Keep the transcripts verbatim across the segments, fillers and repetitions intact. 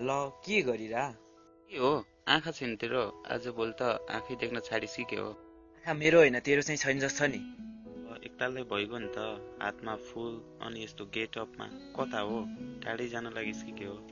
ल के गरिरा? के हो आँखा छैन तेरो? आज भोलि त आँखै देख्न छाडिस् कि के हो? आँखा मेरो होइन तेरो चाहिँ छैन जस्तो नि। एकतालै भइगयो नि त, हातमा फुल अनि यस्तो गेटअपमा। कता हो, टाढै जान लागिस् कि के हो?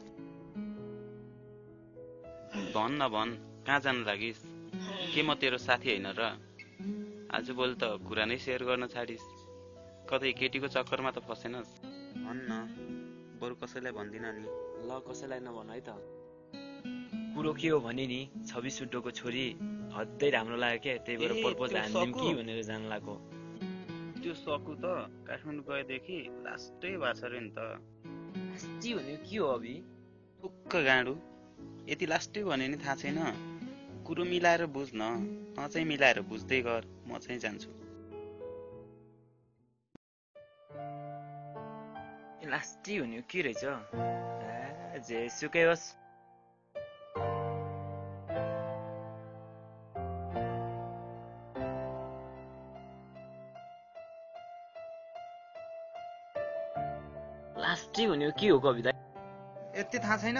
भन् न भन्, कहाँ जान लागिस्? के म तेरो साथी होइन र? आज भोलि त कुरा नै सेयर गर्न छाडिस्। कतै केटीको चक्करमा त फसेनस्? भन् न, बरु कसैलाई भन्दिन नि। ल कसैलाई नभन है त। कुरो के हो भने नि छब्बिस सुड्डोको छोरी हद्दै राम्रो लाग्यो क्या, त्यही भएर ए, प्रपोज त्यो हानिदिउँ सकु? कि भनेर जान लाग्यो। त्यो सकु त काठमाडौँ गएदेखि लास्टै भएको छ रे नि त। लास्टी भनेको के हो अभि? थुक्क गाडु, यति लास्टै भने नि थाहा छैन? कुरो मिलाएर बुझ न, न चाहिँ मिलाएर बुझ्दै गर, म चाहिँ जान्छु। लास्टी भनेको के रहेछ? ए जेसुकै होस्। लास्टी भनेको के हो कविता? यति थाहा छैन?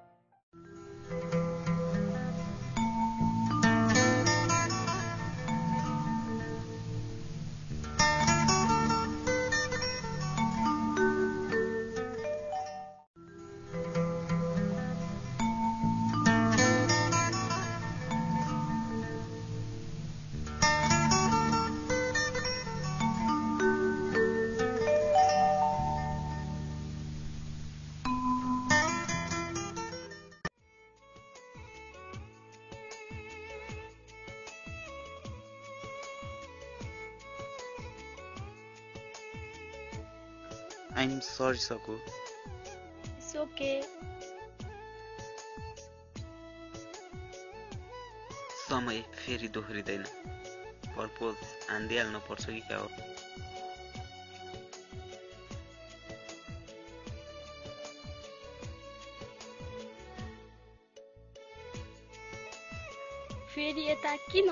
आइएम सरी सकु। It's okay. समय फेरि दोहोरिँदैन। प्रपोज हानिदिइहाल्नु पर्छ कि क्या हो? फेरि यता किन?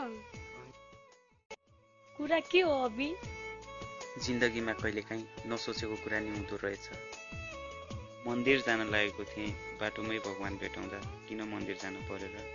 कुरा के हो अभि? जिन्दगीमा कहिलेकाहीँ नसोचेको कुरा नि हुँदो रहेछ। मन्दिर जान लागेको थिएँ, बाटोमै भगवान भेटाउँदा किन मन्दिर जानु पर्यो र?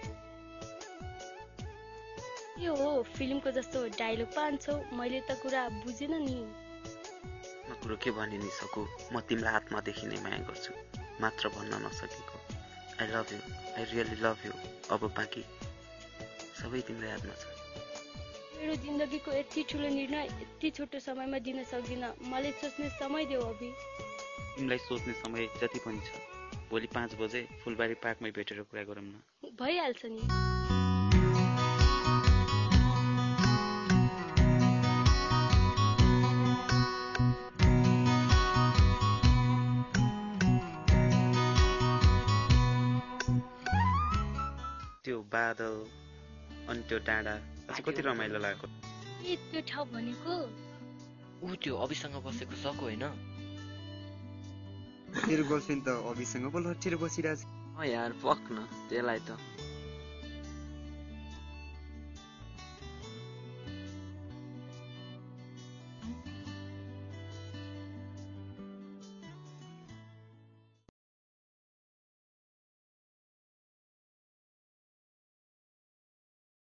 के हो फिल्मको जस्तो डायलग पान्छौ? मैले त कुरा बुझेन नि। म कुरो के भनि नि सकु, म तिमीलाई आत्मादेखि नै माया गर्छु, मात्र भन्न नसकेको। I love you, I really love you. अब बाँकी सबै तिम्रो हातमा छ। मेरो जिन्दगीको यति ठुलो निर्णय यति छोटो समयमा दिन सक्दिन। मलाई सोच्ने समय देऊ अभि। तिमीलाई सोच्ने समय जति पनि छ। भोलि पाँच बजे फुलबारी पार्कमै भेटेर कुरा गरौँ न। भइहाल्छ नि। त्यो बादल अनि त्यो डाँडा अझ कति रमाइलो लाग्यो। के त्यो ठाउँ भनेको? ऊ त्यो अभिसँग बसेको सकु होइन? तेरो गर्लफ्रेन्ड त अभिसँग पो लट्ठेर बसिरहेछ। अँ यार पक्न त्यसलाई त।